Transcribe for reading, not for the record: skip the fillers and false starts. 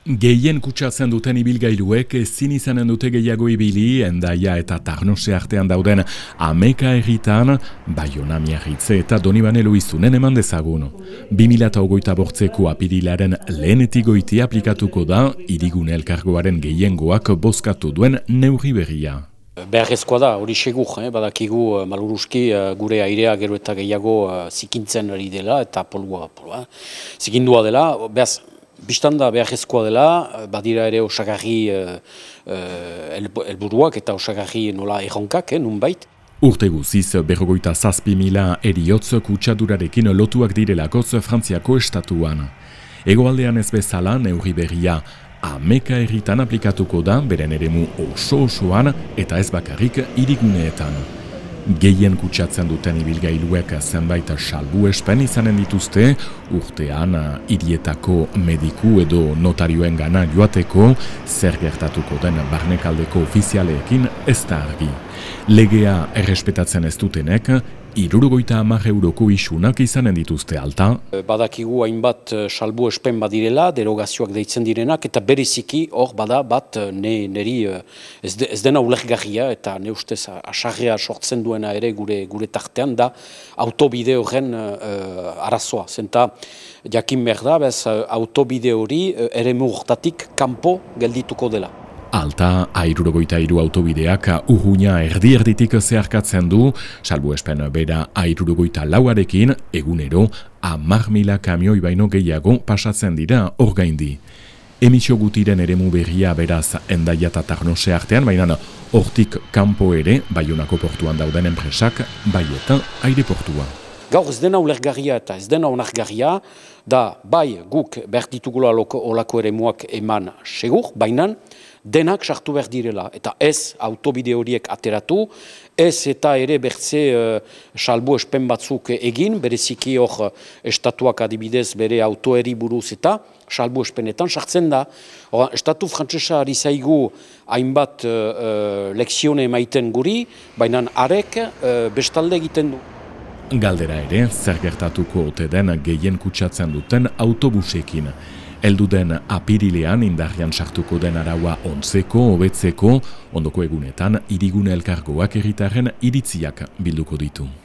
Gehien kutsatzen duten ibilgailuek ezin izanen dute gehiago ibili Hendaia eta Tarnose artean dauden Ameka herritan, Baiona Miarritze eta Donibane Loizunen eman dezagun. 2028ko apirilaren lehenetik goiti aplikatuko da hirigune elkargoaren gehiengoak bozkatu duen neurri berria. Beharrezkoa da, hori segur, badakigu maluruski gure airea gero eta gehiago zikintzen ari dela eta polua zikindua dela, behaz, biztanda beharrezkoa dela, badira ere osagarri helburuak eta osagarri nola erronkak, nunbait. Urte guziz, 57.000 heriotz kutsadurarekin lotuak direlakoz Frantziako estatuan. Hegoaldean ez bezala neurri berria Ameka herritan aplikatuko da beren eremu oso-osoan eta ez bakarrik hiriguneetan. Gehien kutsatzen duten ibilgailuek zenbait salbuespen izanen dituzte, urtean hirietako mediku edo notarioen gana joateko, zer gertatuko den barnekaldeko ofizialeekin ez da argi. Legea errespetatzen ez dutenek, 70 euroko isunak izanen dituzte alta. Badakigu hainbat salbuespen badirela, derogazioak deitzen direnak, eta bereziki hor bada bat neri ez dena ulergarria eta ne ustez asarrea sortzen duena ere gure tartean da autobide horren arazoa. Zenta jakin behar da, bez autobide hori eremu hortatik kanpo geldituko dela. Alta, 63 autobideak Urruña erdi-erditik zeharkatzen du, salbuespen bera 64arekin, egunero 10.000 kamioi baino gehiago pasatzen dira orgaindi. Emisio gutiren eremu berria beraz Hendaia eta Tarnose artean, baina hortik kanpo ere, Baionako portuan dauden enpresak, bai eta aireportua. Gaur ez dena ulergarria eta ez dena onargarria, da bai guk behar ditugula olako eremuak eman segur, baina denak sartu behar direla, eta ez autobide horiek ateratu, ez eta ere bertze salbu espen batzuk egin, bereziki hor estatuak adibidez bere autoeri buruz eta salbu espenetan sartzen da. Estatu frantsesa ari zaigu hainbat lekzione emaiten guri, baina arek bestalde egiten du. Galdera ere, zer gertatuko ote den gehien kutsatzen duten autobusekin. Heldu den apirilean indarrean sartuko den araua ontzeko, hobetzeko, ondoko egunetan hirigune elkargoak herritarren iritziak bilduko ditu.